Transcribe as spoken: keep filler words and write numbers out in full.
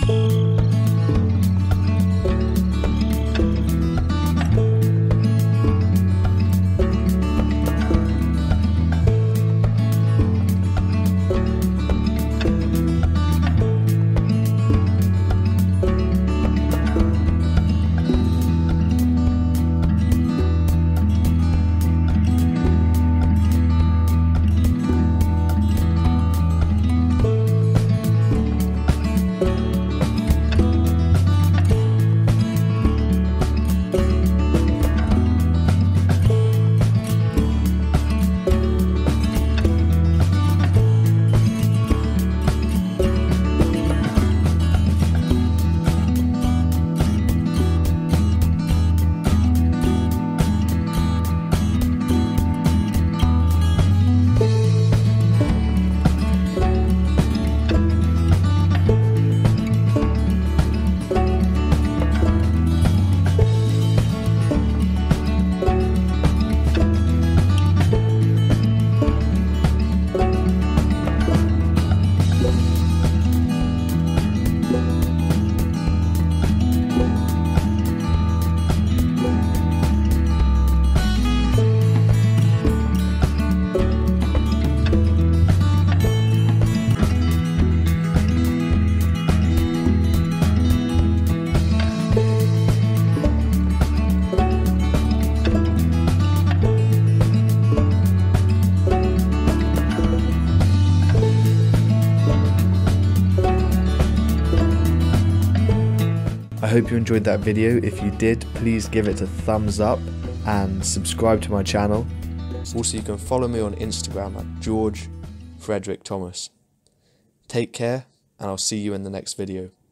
I hope you enjoyed that video. If you did, please give it a thumbs up and subscribe to my channel. Also, you can follow me on Instagram at George Frederick Thomas. Take care, and I'll see you in the next video.